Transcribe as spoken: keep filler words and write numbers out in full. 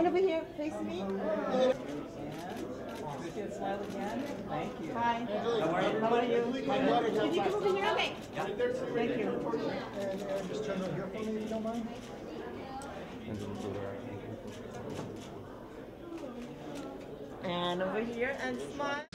Stand over here, face me. Good, smile again. Thank you. Hi. How are you? How are you? My daughter Can you come over here? Okay. Thank you. And, and just turn over here for me if you don't mind. And over here and smile.